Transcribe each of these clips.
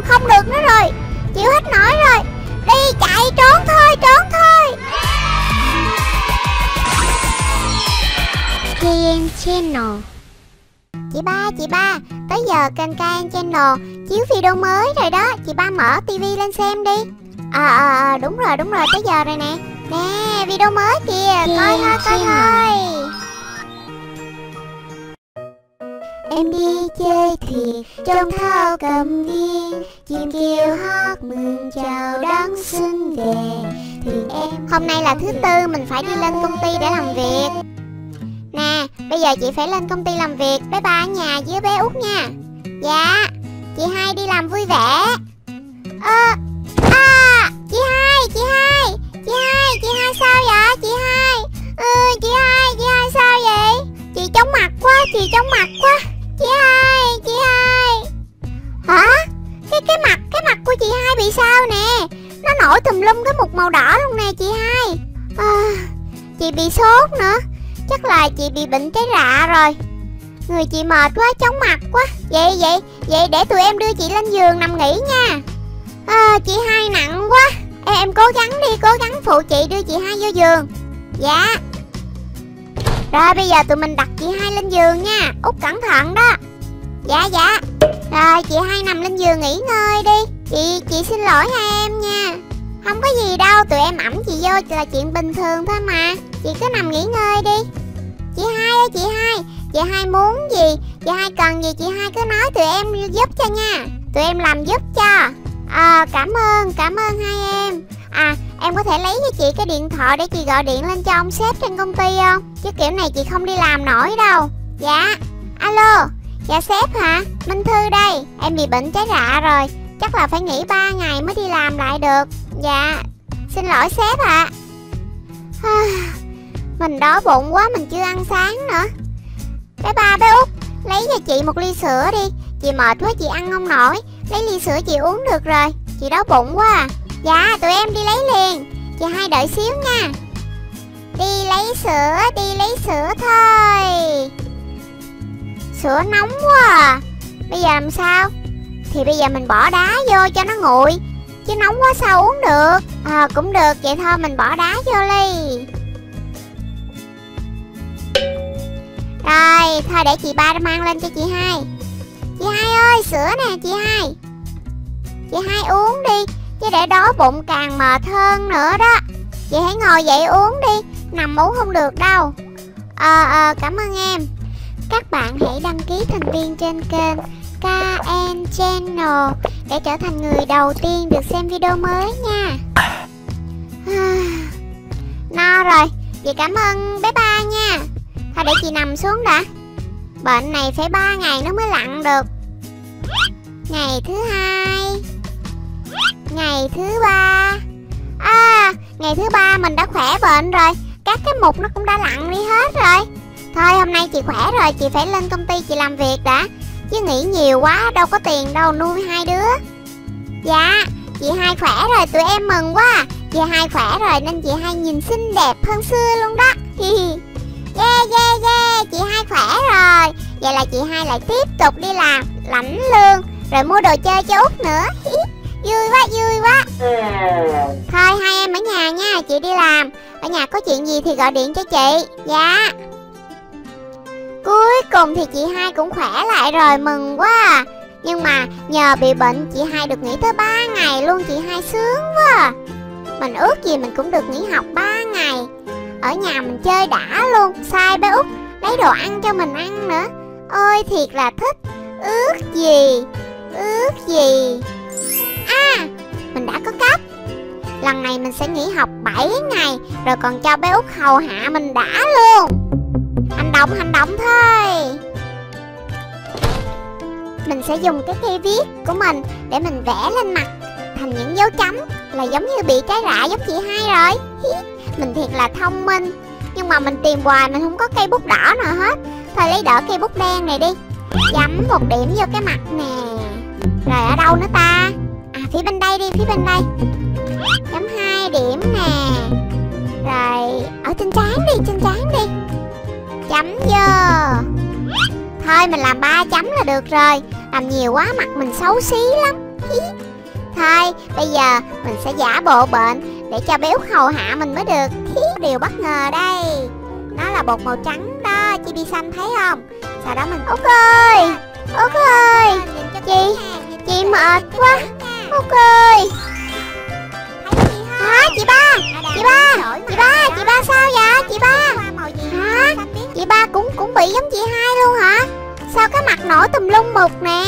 Không được nữa rồi, chịu hết nổi rồi. Đi chạy, trốn thôi, trốn thôi. KN Channel. Chị ba, tới giờ kênh KN Channel chiếu video mới rồi đó. Chị ba mở tivi lên xem đi. Đúng rồi, tới giờ rồi nè. Nè, video mới kìa, coi thôi. Em đi chơi thuyền trong thao cầm viên, chim kêu hót mừng chào đón xuân về. Thuyền em. Hôm nay là thứ tư, mình phải đi lên công ty để làm việc. Nè, bây giờ chị phải lên công ty làm việc. Bé ba ở nhà với bé Út nha. Dạ, chị hai đi làm vui vẻ. Chị hai sao vậy? Chị hai sao vậy? Chị chóng mặt quá. Chị hai. Hả? Cái mặt của chị hai bị sao nè? Nó nổi tùm lum cái mụn màu đỏ luôn nè chị hai. Chị bị sốt nữa. Chắc là chị bị bệnh trái rạ rồi. Người chị mệt quá, chóng mặt quá. Vậy để tụi em đưa chị lên giường nằm nghỉ nha. Chị hai nặng quá. Em cố gắng phụ chị đưa chị hai vô giường. Dạ. Rồi bây giờ tụi mình đặt chị hai lên giường nha. Út cẩn thận đó. Dạ. Rồi chị hai nằm lên giường nghỉ ngơi đi. Chị xin lỗi hai em nha. Không có gì đâu, tụi em ẵm chị vô là chuyện bình thường thôi mà. Chị cứ nằm nghỉ ngơi đi. Chị hai ơi, chị hai muốn gì, chị hai cần gì chị hai cứ nói tụi em giúp cho nha. Tụi em làm giúp cho. Cảm ơn hai em. Em có thể lấy cho chị cái điện thoại để chị gọi điện lên cho ông sếp trên công ty không? Chứ kiểu này chị không đi làm nổi đâu. Dạ. Alo. Dạ sếp hả? Minh Thư đây. Em bị bệnh trái rạ rồi, chắc là phải nghỉ 3 ngày mới đi làm lại được. Dạ. Xin lỗi sếp ạ. Mình đói bụng quá, mình chưa ăn sáng nữa. Bé ba, bé Út, lấy cho chị một ly sữa đi. Chị mệt quá, chị ăn không nổi. Lấy ly sữa chị uống được rồi. Chị đói bụng quá à. Dạ, tụi em đi lấy liền. Chị hai đợi xíu nha. Đi lấy sữa thôi. Sữa nóng quá à. Bây giờ làm sao? Thì bây giờ mình bỏ đá vô cho nó nguội. Chứ nóng quá sao uống được. Cũng được, vậy thôi mình bỏ đá vô ly. Rồi, thôi để chị ba mang lên cho chị hai. Chị hai ơi, sữa nè chị hai. Chị hai uống đi, chứ để đói bụng càng mệt hơn nữa đó. Chị hãy ngồi dậy uống đi, nằm uống không được đâu. Cảm ơn em. Các bạn hãy đăng ký thành viên trên kênh KN Channel để trở thành người đầu tiên được xem video mới nha. No rồi, chị cảm ơn bé ba nha. Thôi để chị nằm xuống đã. Bệnh này phải 3 ngày nó mới lặn được. Ngày thứ 2, ngày thứ 3. Ngày thứ 3 mình đã khỏe bệnh rồi. Các cái mụn nó cũng đã lặn đi hết rồi. Thôi hôm nay chị khỏe rồi, chị phải lên công ty chị làm việc đã. Chứ nghĩ nhiều quá đâu có tiền đâu nuôi hai đứa. Dạ, chị hai khỏe rồi, tụi em mừng quá. Chị hai khỏe rồi nên chị hai nhìn xinh đẹp hơn xưa luôn đó. Yeah, chị hai khỏe rồi. Vậy là chị hai lại tiếp tục đi làm, lãnh lương, rồi mua đồ chơi cho Út nữa. Vui quá. Thôi hai em ở nhà nha, chị đi làm. Ở nhà có chuyện gì thì gọi điện cho chị. Dạ. Cuối cùng thì chị hai cũng khỏe lại rồi, mừng quá à. Nhưng mà nhờ bị bệnh chị hai được nghỉ tới 3 ngày luôn. Chị hai sướng quá à. Mình ước gì mình cũng được nghỉ học 3 ngày. Ở nhà mình chơi đã luôn. Sai bé Út lấy đồ ăn cho mình ăn nữa. Ôi thiệt là thích. Ước gì. Mình đã có cách. Lần này mình sẽ nghỉ học 7 ngày, rồi còn cho bé Út hầu hạ mình đã luôn. Hành động thôi. Mình sẽ dùng cái cây viết của mình để mình vẽ lên mặt thành những dấu chấm, là giống như bị trái rạ giống chị hai rồi. Mình thiệt là thông minh. Nhưng mà mình tìm hoài mình không có cây bút đỏ nào hết. Thôi lấy đỡ cây bút đen này đi. Chấm một điểm vô cái mặt nè. Rồi ở đâu nữa ta? Phía bên đây đi, phía bên đây. Chấm 2 điểm nè. Rồi ở trên trán đi. Chấm vô. Thôi mình làm 3 chấm là được rồi. Làm nhiều quá mặt mình xấu xí lắm. Thôi bây giờ mình sẽ giả bộ bệnh để cho bé Út hầu hạ mình mới được. Điều bất ngờ đây, nó là bột màu trắng đó, Chibi-san thấy không? Sau đó mình Út ơi, Út ơi, chị mệt quá, Út ơi. Hả chị ba sao vậy chị ba? Hả chị ba cũng bị giống chị hai luôn hả? Sao cái mặt nổi tùm lum mụt nè?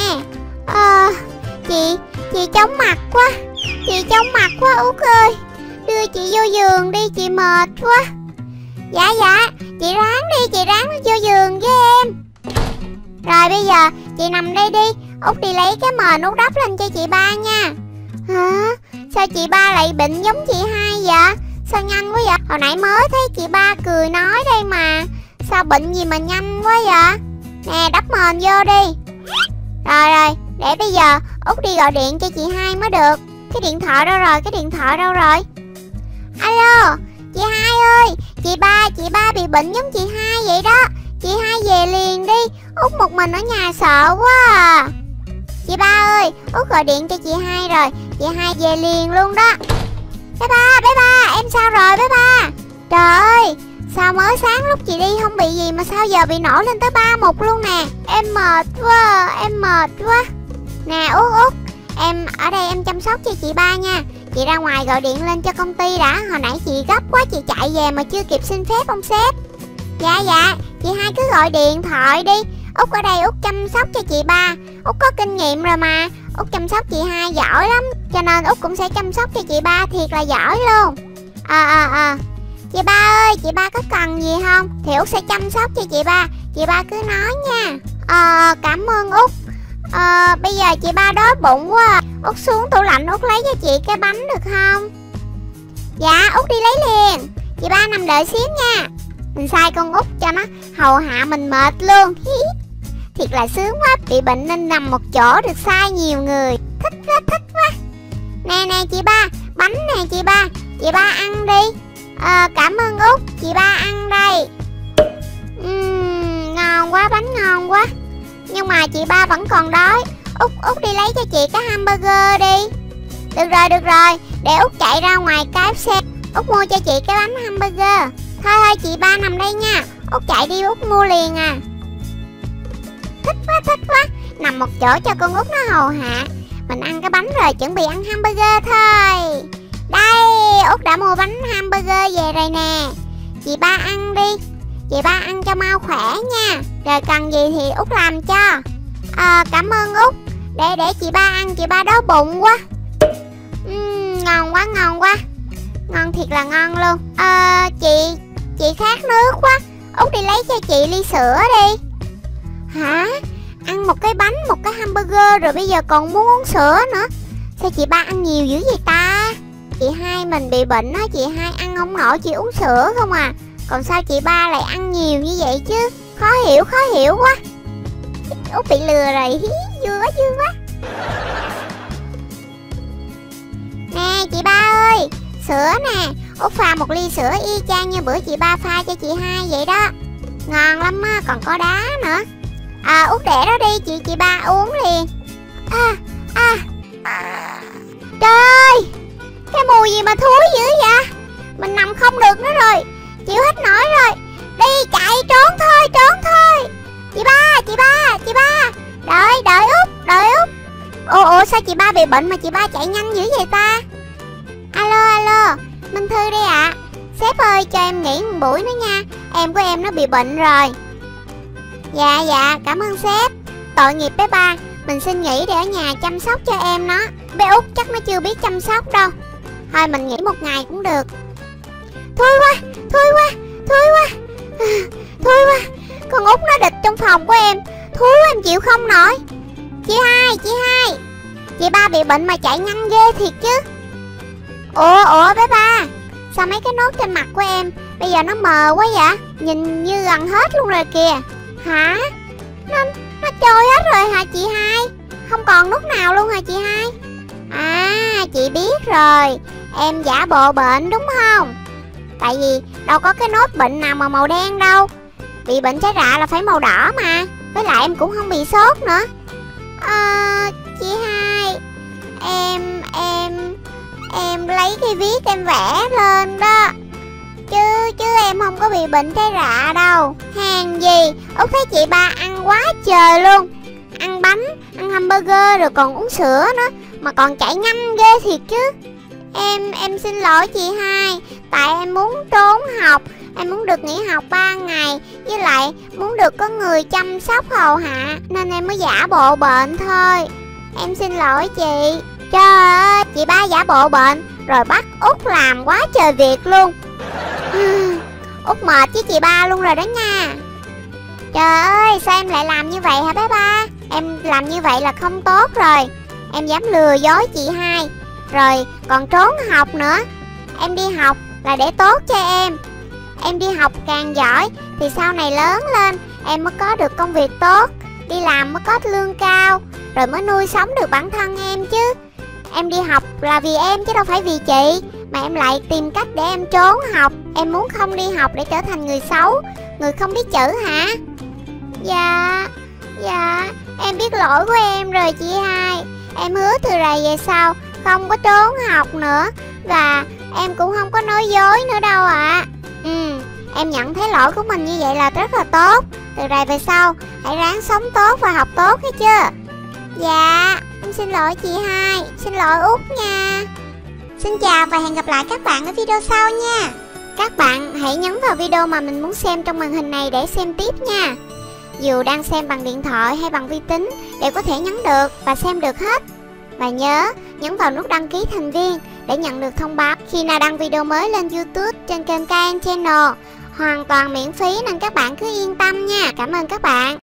Chị chóng mặt quá Út ơi, đưa chị vô giường đi, chị mệt quá. Dạ chị ráng vô giường với em. Rồi bây giờ chị nằm đây đi, Út đi lấy cái mền Út đắp lên cho chị ba nha. Hả? Sao chị ba lại bệnh giống chị hai vậy? Sao nhanh quá vậy? Hồi nãy mới thấy chị ba cười nói đây mà. Sao bệnh gì mà nhanh quá vậy? Nè đắp mền vô đi. Rồi để bây giờ Út đi gọi điện cho chị hai mới được. Cái điện thoại đâu rồi? Alo chị hai ơi, chị ba bị bệnh giống chị hai vậy đó. Chị hai về liền đi, Út một mình ở nhà sợ quá à. Chị ba ơi, Út gọi điện cho chị hai rồi, chị hai về liền luôn đó. Bé ba, em sao rồi bé ba? Trời ơi, sao mới sáng lúc chị đi không bị gì mà sao giờ bị nổi lên tới 3-1 luôn nè. Em mệt quá. Nè Út, em ở đây em chăm sóc cho chị ba nha. Chị ra ngoài gọi điện lên cho công ty đã, hồi nãy chị gấp quá chị chạy về mà chưa kịp xin phép ông sếp. Dạ, chị hai cứ gọi điện thoại đi. Út ở đây Út chăm sóc cho chị ba, Út có kinh nghiệm rồi mà. Út chăm sóc chị hai giỏi lắm, cho nên Út cũng sẽ chăm sóc cho chị ba thiệt là giỏi luôn. Chị ba ơi, chị ba có cần gì không thì Út sẽ chăm sóc cho chị ba cứ nói nha. Cảm ơn Út. Bây giờ chị ba đói bụng quá à. Út xuống tủ lạnh Út lấy cho chị cái bánh được không? Dạ Út đi lấy liền, chị ba nằm đợi xíu nha. Mình sai con Út cho nó hầu hạ mình mệt luôn. Thiệt là sướng quá, bị bệnh nên nằm một chỗ được sai nhiều người. Thích quá. Nè chị ba, bánh nè chị ba ăn đi. Cảm ơn Út, chị ba ăn đây. Ngon quá, bánh ngon quá. Nhưng mà chị ba vẫn còn đói. Út đi lấy cho chị cái hamburger đi. Được rồi, để Út chạy ra ngoài KFC, Út mua cho chị cái bánh hamburger. Thôi chị ba nằm đây nha, Út chạy đi Út mua liền à. Thích quá, nằm một chỗ cho con Út nó hầu hạ. Mình ăn cái bánh rồi, chuẩn bị ăn hamburger thôi. Đây, Út đã mua bánh hamburger về rồi nè. Chị ba ăn đi, chị ba ăn cho mau khỏe nha. Rồi cần gì thì Út làm cho. Cảm ơn Út. Để chị ba ăn, chị ba đói bụng quá. Ngon quá. Ngon thiệt là ngon luôn. Chị khát nước quá, Út đi lấy cho chị ly sữa đi. Hả? Ăn một cái bánh, một cái hamburger rồi bây giờ còn muốn uống sữa nữa. Sao chị ba ăn nhiều dữ vậy ta? Chị hai mình bị bệnh á, chị hai ăn không nổi, chị uống sữa không à. Còn sao chị ba lại ăn nhiều như vậy chứ? Khó hiểu quá. Út bị lừa rồi, vui quá. Nè chị ba ơi, sữa nè. Út pha một ly sữa y chang như bữa chị ba pha cho chị hai vậy đó. Ngon lắm á, còn có đá nữa. Út để đó đi, chị ba uống liền. Trời ơi, cái mùi gì mà thúi dữ vậy? Mình nằm không được nữa rồi, chịu hết nổi rồi. Đi chạy trốn thôi. Chị ba. Đợi Út. Ủa sao chị ba bị bệnh mà chị ba chạy nhanh dữ vậy ta? Alo, Minh Thư đây ạ. Sếp ơi cho em nghỉ một buổi nữa nha, em của em nó bị bệnh rồi. Dạ, cảm ơn sếp. Tội nghiệp bé ba, mình xin nghỉ để ở nhà chăm sóc cho em nó. Bé Út chắc nó chưa biết chăm sóc đâu. Thôi mình nghỉ một ngày cũng được. Thôi quá. Con Út nó địch trong phòng của em. Thúi em chịu không nổi. Chị hai, chị ba bị bệnh mà chạy nhanh ghê thiệt chứ. Ủa bé ba, sao mấy cái nốt trên mặt của em bây giờ nó mờ quá vậy? Nhìn như gần hết luôn rồi kìa. Hả? Nó trôi hết rồi hả chị hai? Không còn nốt nào luôn hả chị hai? Chị biết rồi, em giả bộ bệnh đúng không? Tại vì đâu có cái nốt bệnh nào mà màu đen đâu. Bị bệnh trái rạ là phải màu đỏ mà. Với lại em cũng không bị sốt nữa. Chị hai, em lấy cái viết em vẽ lên đó. Chứ em không có bị bệnh trái rạ đâu. Hèn gì Út thấy chị ba ăn quá trời luôn. Ăn bánh, ăn hamburger rồi còn uống sữa nữa, mà còn chạy nhanh ghê thiệt chứ. Em xin lỗi chị hai. Tại em muốn trốn học, em muốn được nghỉ học 3 ngày, với lại muốn được có người chăm sóc hầu hạ, nên em mới giả bộ bệnh thôi. Em xin lỗi chị. Trời ơi, chị ba giả bộ bệnh rồi bắt Út làm quá trời việc luôn. Út mệt với chị ba luôn rồi đó nha. Trời ơi, sao em lại làm như vậy hả bé ba? Em làm như vậy là không tốt rồi. Em dám lừa dối chị hai, rồi còn trốn học nữa. Em đi học là để tốt cho em. Em đi học càng giỏi thì sau này lớn lên em mới có được công việc tốt, đi làm mới có lương cao, rồi mới nuôi sống được bản thân em chứ. Em đi học là vì em chứ đâu phải vì chị. Mà em lại tìm cách để em trốn học. Em muốn không đi học để trở thành người xấu, người không biết chữ hả? Dạ em biết lỗi của em rồi chị hai. Em hứa từ rày về sau không có trốn học nữa, và em cũng không có nói dối nữa đâu ạ. Em nhận thấy lỗi của mình như vậy là rất là tốt. Từ rày về sau hãy ráng sống tốt và học tốt hết chưa? Dạ em xin lỗi chị hai, xin lỗi Út nha. Xin chào và hẹn gặp lại các bạn ở video sau nha. Các bạn hãy nhấn vào video mà mình muốn xem trong màn hình này để xem tiếp nha. Dù đang xem bằng điện thoại hay bằng vi tính đều có thể nhấn được và xem được hết. Và nhớ nhấn vào nút đăng ký thành viên để nhận được thông báo khi nào đăng video mới lên YouTube trên kênh KN Channel. Hoàn toàn miễn phí nên các bạn cứ yên tâm nha. Cảm ơn các bạn.